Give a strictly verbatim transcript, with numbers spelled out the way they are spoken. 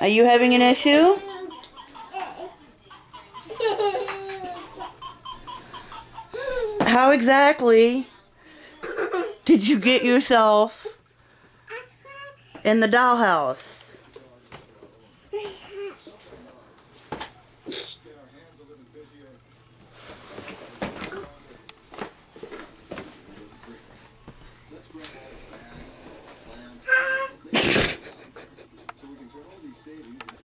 Are you having an issue? How exactly did you get yourself in the dollhouse?